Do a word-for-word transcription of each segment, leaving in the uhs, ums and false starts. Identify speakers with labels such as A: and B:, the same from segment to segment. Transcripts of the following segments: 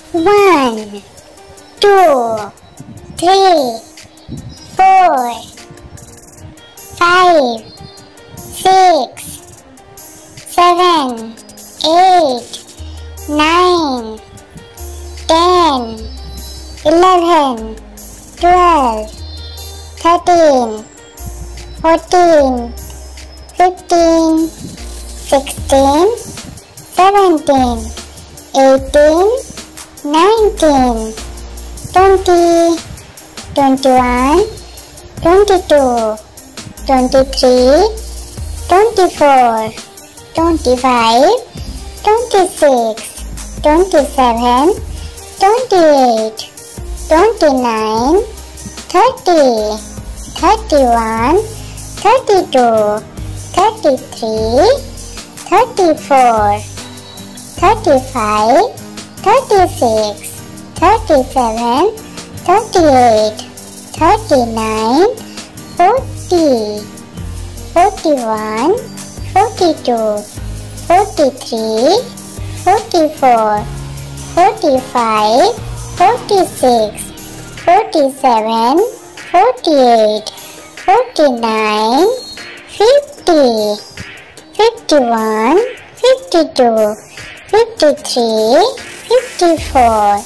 A: One, two, three, four, five, six, seven, eight, nine, ten, eleven, twelve, thirteen, fourteen, fifteen, sixteen, seventeen, eighteen, nineteen, twenty, twenty-one, twenty-two, twenty-three, twenty-four, twenty-five, twenty-six, twenty-seven, twenty-eight, twenty-nine, thirty, thirty-one, thirty-two, thirty-three, thirty-four, thirty-five, thirty-six, thirty-seven, thirty-eight, thirty-nine, forty, forty-one, forty-two, forty-three, forty-four, forty-five, forty-six, forty-seven, forty-eight, forty-nine, fifty, fifty-one, fifty-two, fifty-three, fifty-four,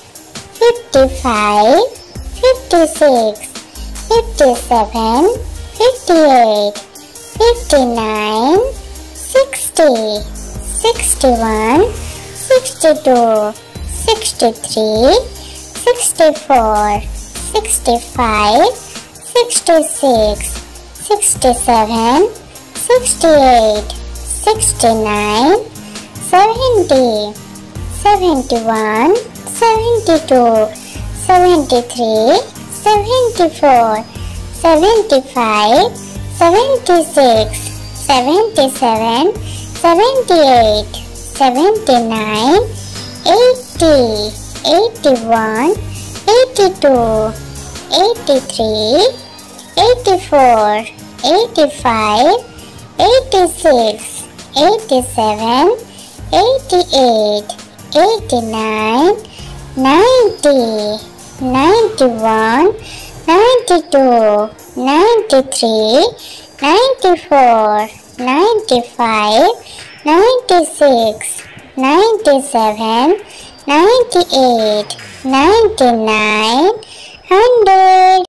A: fifty-five, fifty-six, fifty-seven, fifty-eight, fifty-nine, sixty, sixty-one, sixty-two, sixty-three, sixty-four, sixty-five, sixty-six, sixty-seven, sixty-eight, sixty-nine, seventy, seventy-one, seventy-two, seventy-three, seventy-four, seventy-five, seventy-six, seventy-seven, seventy-eight, seventy-nine, eighty, eighty-one, eighty-two, eighty-three, eighty-four, eighty-five, eighty-six, eighty-seven, eighty-eight, eighty-nine, ninety, ninety-one, ninety-two, ninety-three, ninety-four, ninety-five, ninety-six, ninety-seven, ninety-eight, ninety-nine, one hundred.